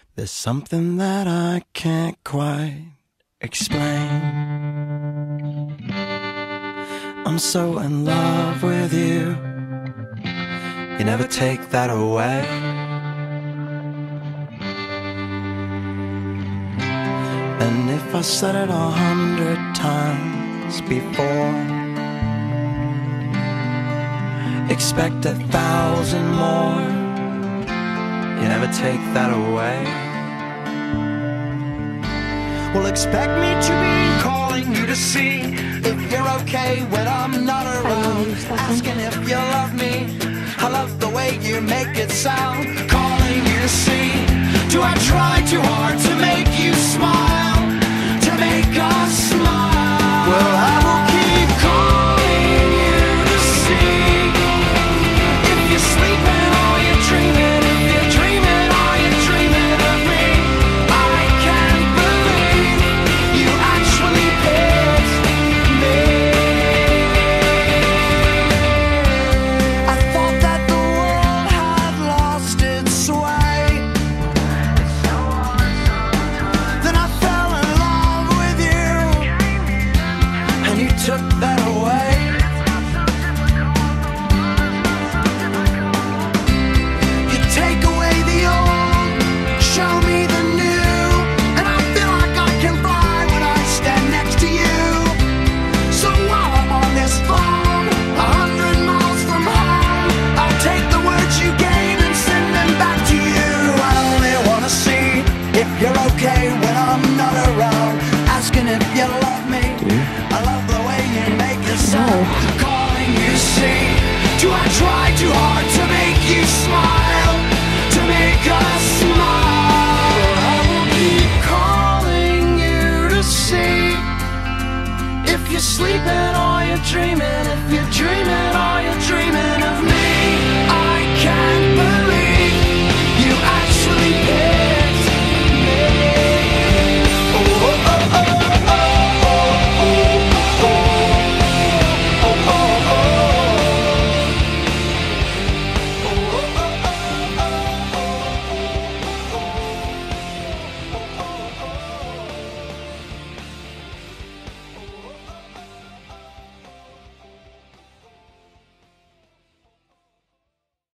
There's something that I can't quite explain. I'm so in love with you. You never take that away. And if I said it 100 times before, expect 1,000 more. You never take that away. Well, expect me to be calling you to see if you're okay when I'm not around, asking if you love me. I love the way you make it sound. Calling you to see, do I try too hard to make you smile, to make us smile? Well, I will keep calling you to see if you're sleeping or you're dreaming, if you're dreaming or you're dreaming of me. I can't believe you actually picked me. I thought that the world had lost its way. Then I fell in love with you, and you took that away. You take away the old, show me the new, and I feel like I can fly when I stand next to you. So while I'm on this phone, 100 miles from home, I'll take the words you gave and send them back to you. I only wanna see if you're okay